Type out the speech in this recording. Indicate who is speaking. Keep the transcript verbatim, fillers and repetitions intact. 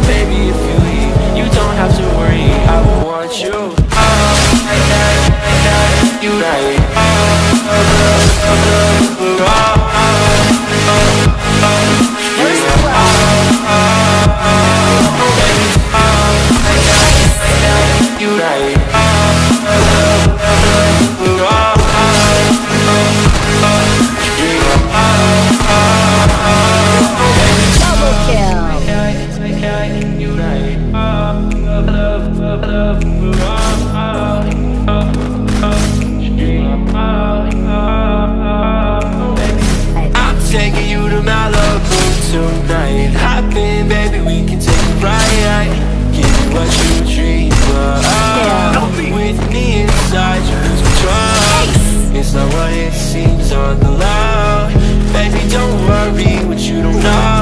Speaker 1: Baby, if you leave, you don't have to worry, I want you. Oh, I got, I got you right. Oh, oh, oh, oh, oh, oh. Tonight, hop in, baby, we can take a ride. Give you what you dream of. Yeah. With me inside, you lose control. It's not what it seems on the low. Baby, don't worry what you don't know.